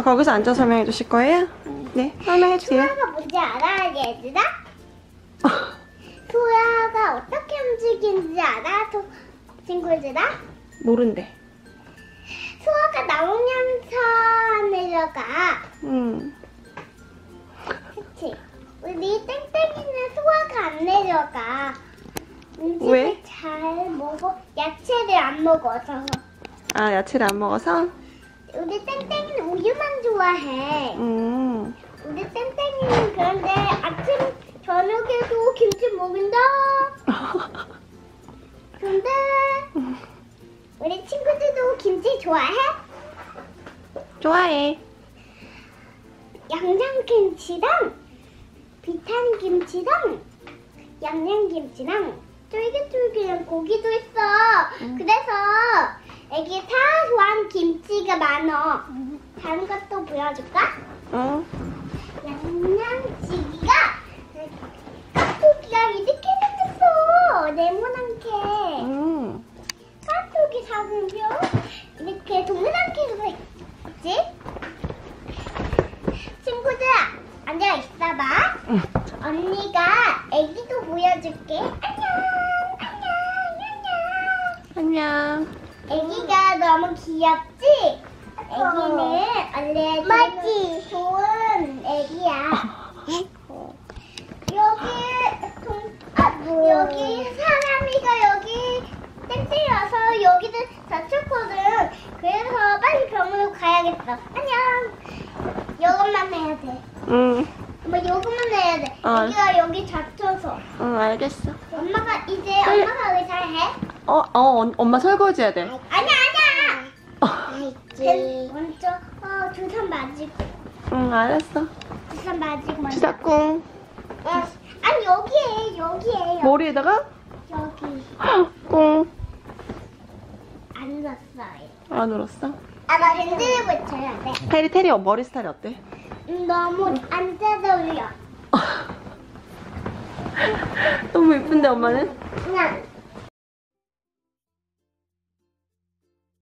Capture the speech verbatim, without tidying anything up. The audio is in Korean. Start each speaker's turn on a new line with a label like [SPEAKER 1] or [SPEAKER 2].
[SPEAKER 1] 거기서 앉아 설명해 주실 거예요? 네, 설명해 주세요.
[SPEAKER 2] 소아가 뭔지 알아, 얘들아? 소아가 어떻게 움직이는지 알아, 소, 친구들아?
[SPEAKER 1] 모른대.
[SPEAKER 2] 소아가 나오면서 내려가.
[SPEAKER 1] 음.
[SPEAKER 2] 그치? 우리 땡땡이는 소아가 안 내려가. 음식을
[SPEAKER 1] 왜?
[SPEAKER 2] 잘 먹어. 야채를 안 먹어서.
[SPEAKER 1] 아, 야채를 안 먹어서?
[SPEAKER 2] 우리 땡땡이는 우유만 좋아해.
[SPEAKER 1] 음.
[SPEAKER 2] 우리 땡땡이는 그런데 아침, 저녁에도 김치 먹는다. 근데 우리 친구들도 김치 좋아해?
[SPEAKER 1] 좋아해.
[SPEAKER 2] 양념김치랑 비타민 김치랑 양념김치랑 쫄깃쫄깃한 고기도 있어.
[SPEAKER 1] 음.
[SPEAKER 2] 그래서 애기 다 좋아하는 김치가 많어. 다른 것도 보여줄까?
[SPEAKER 1] 어.
[SPEAKER 2] 양념찌개가 깍두기가 이렇게 생겼어. 네모난게.
[SPEAKER 1] 음.
[SPEAKER 2] 깍두기 작은 뼈 이렇게 동그랗게 생겼지? 친구들 앉아 있어봐.
[SPEAKER 1] 응.
[SPEAKER 2] 언니가 애기도 보여줄게. 안녕, 안녕,
[SPEAKER 1] 안녕.
[SPEAKER 2] 안녕. 애기가 너무 귀엽지? 애기는 원래 맞지? 좋은 애기야. 여기 동, 아, 여기 사람이가 여기 땡땡이 와서 여기를 다쳤거든. 그래서 빨리 병원으로 가야겠어. 안녕. 이것만 해야 돼.
[SPEAKER 1] 응.
[SPEAKER 2] 엄마 이것만 해야 돼.
[SPEAKER 1] 어.
[SPEAKER 2] 애기가 여기 다쳐서.
[SPEAKER 1] 응, 알겠어.
[SPEAKER 2] 엄마가 이제
[SPEAKER 1] 빨리.
[SPEAKER 2] 엄마가 의사를 해?
[SPEAKER 1] 어, 어, 엄마 설거지 해야 돼.
[SPEAKER 2] 아니야 아니야.
[SPEAKER 1] 어.
[SPEAKER 2] 제 먼저 어 주사 맞이고
[SPEAKER 1] 응, 알았어.
[SPEAKER 2] 주사 맞이고 먼저.
[SPEAKER 1] 주사꿍.
[SPEAKER 2] 어, 아니 여기에 여기에 여기.
[SPEAKER 1] 머리에다가?
[SPEAKER 2] 여기
[SPEAKER 1] 꿍.
[SPEAKER 2] 안 넣었어요.
[SPEAKER 1] 안 울었어?
[SPEAKER 2] 아, 나 밴드를 붙여야 돼.
[SPEAKER 1] 테리, 테리 머리 스타일이 어때?
[SPEAKER 2] 음, 너무 안 뜯어올려.
[SPEAKER 1] 너무 예쁜데, 엄마는?
[SPEAKER 2] 그냥